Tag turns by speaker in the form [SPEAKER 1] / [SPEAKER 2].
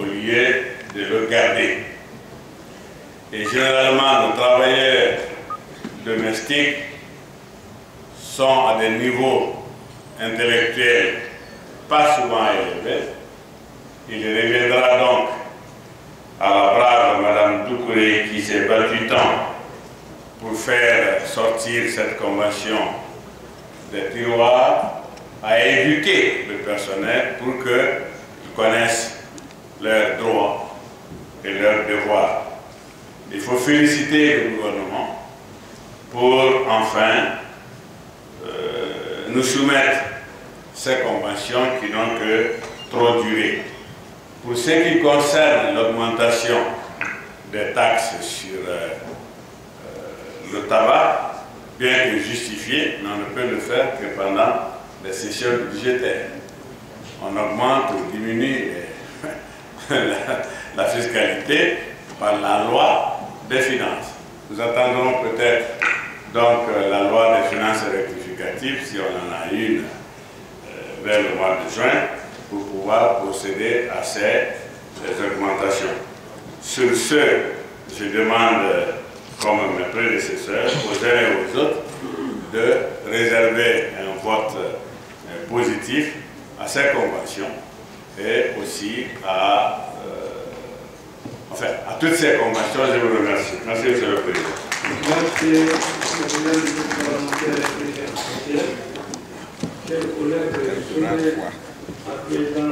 [SPEAKER 1] au lieu de le garder. Et généralement, nos travailleurs domestiques sont à des niveaux intellectuels pas souvent élevés. Il reviendra donc à la brave Madame Doucouré qui s'est battue tant pour faire sortir cette convention des tiroirs, à éduquer le personnel pour qu'ils connaissent leurs droits et leurs devoirs. Il faut féliciter le gouvernement pour enfin nous soumettre ces conventions qui n'ont que trop duré. Pour ce qui concerne l'augmentation des taxes sur le tabac, bien que justifié, mais on ne peut le faire que pendant les sessions budgétaires. On augmente ou diminue la fiscalité par la loi des finances. Nous attendrons peut-être donc la loi des finances rectificatives, si on en a une vers le mois de juin, pour pouvoir procéder à ces augmentations. Sur ce, je demande, comme mes prédécesseurs, aux uns et aux autres, de réserver un vote positif à ces conventions et aussi à toutes ces conventions. Je vous remercie. Merci, Monsieur le Président.
[SPEAKER 2] Merci, Monsieur le Président.